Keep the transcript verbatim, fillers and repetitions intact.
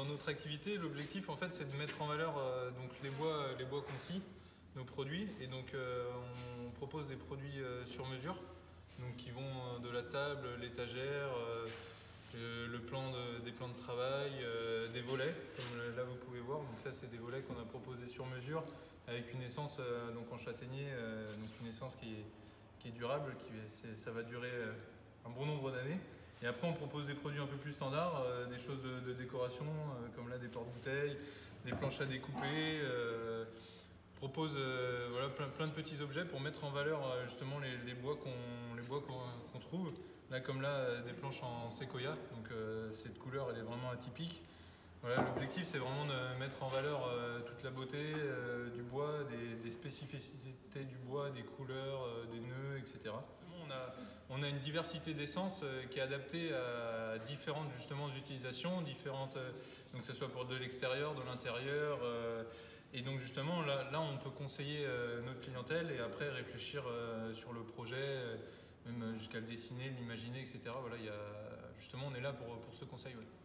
dans notre activité, l'objectif en fait c'est de mettre en valeur euh, donc les bois, les bois concis, nos produits, et donc euh, on propose des produits euh, sur mesure, donc qui vont euh, de la table, l'étagère, euh, le, le plan de, des plans de travail, euh, des volets, comme là vous pouvez voir. Donc là c'est des volets qu'on a proposés sur mesure avec une essence euh, donc en châtaignier, euh, donc une essence qui est, qui est durable, qui est, ça va durer euh, un bon nombre d'années. Et après, on propose des produits un peu plus standards, euh, des choses de, de décoration, euh, comme là des porte-bouteilles, des planches à découper. Euh, propose euh, voilà, plein, plein de petits objets pour mettre en valeur euh, justement les, les bois qu'on les bois qu'on qu'on trouve. Là, comme là, euh, des planches en séquoia. Donc euh, cette couleur, elle est vraiment atypique. Voilà, l'objectif, c'est vraiment de mettre en valeur euh, toute la beauté euh, du bois, des, des spécificités du bois, des couleurs, euh, des nœuds, et cetera. On a, on a une diversité d'essences euh, qui est adaptée à différentes justement utilisations, différentes, euh, donc que ce soit pour de l'extérieur, de l'intérieur. Euh, et donc justement, là, là, on peut conseiller euh, notre clientèle et après réfléchir euh, sur le projet, euh, même jusqu'à le dessiner, l'imaginer, et cetera. Voilà, il y a, justement, on est là pour, pour ce conseil. Ouais.